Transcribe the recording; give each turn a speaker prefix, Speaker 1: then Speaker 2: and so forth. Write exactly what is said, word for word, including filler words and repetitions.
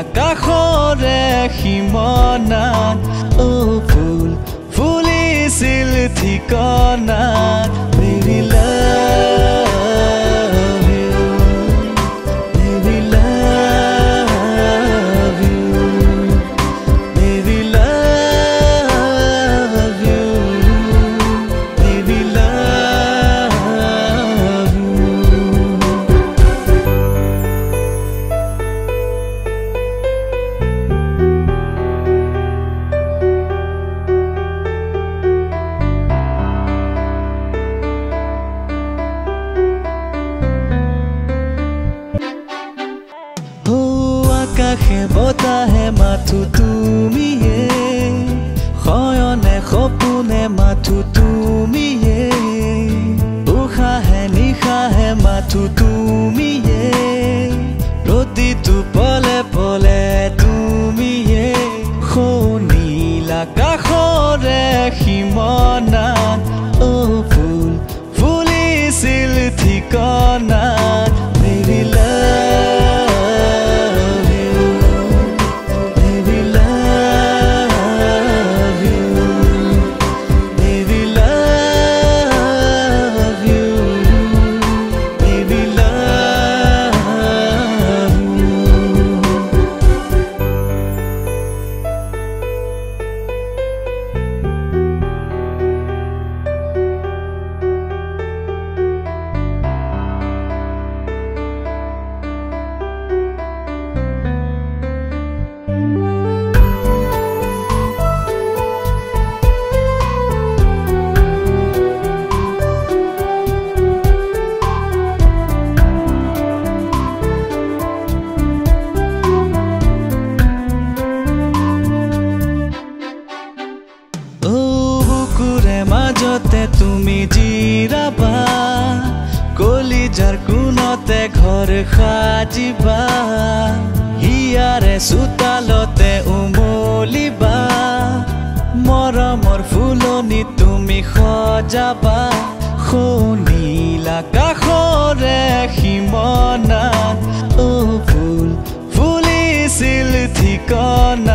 Speaker 1: কাষৰে সীমনাত ও ফুল ফুলিছিল ঠিকনাত baby love you baby love you baby love you baby love you আকাশে বতাহে মাথো তুমিয়ে শয়নে সপোনে মাথো তুমিয়ে উশাহে নিশাহে মাথো তুমিয়ে প্ৰতিটো পলে পলে তুমিয়ে নীল আকাশৰে সীমনাত ও ফুল ফুলিছিল ঠিকনাত baby love you baby love you baby love you baby love you মাজতে তুমি জিৰাবা কলিজাৰ কোণতে ঘৰ সাজিবা হিয়াৰে চোতালতে উমলিবা মৰমৰ ফুলনি তুমি সজাবা নীল আকাশৰে সীমনাত ও ফুল ফুলিছিল ঠিকনা